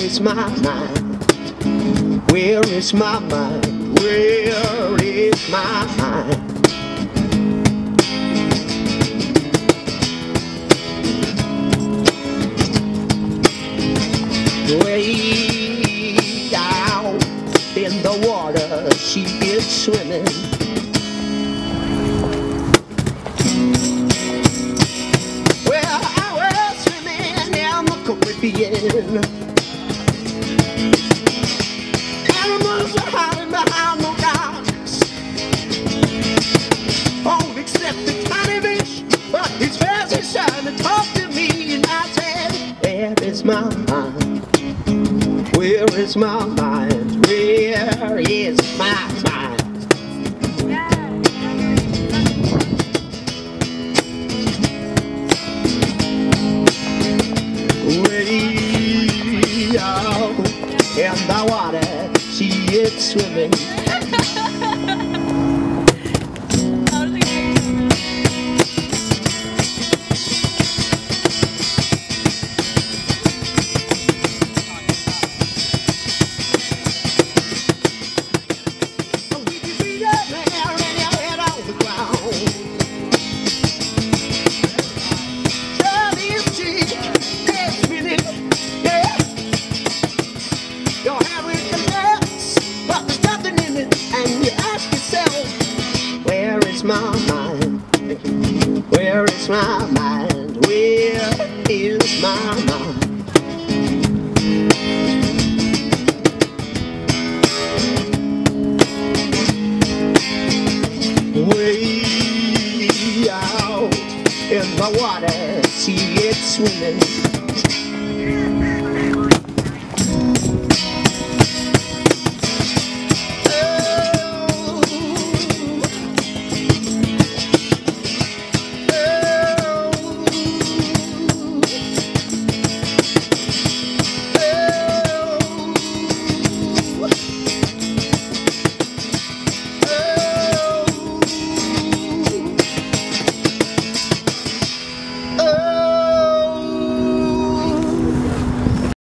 is my mind? Where is my mind? Where is my mind? Way down in the water she is swimming. Well, I was swimming in the Caribbean. Animals are hiding behind the rocks, all except the tiny fish. But his face is trying to talk to me, and I said, where is my mind? Where is my mind? Where is my mind? Way out in the water she is swimming. Where is my mind? Where is my mind? Where is my mind?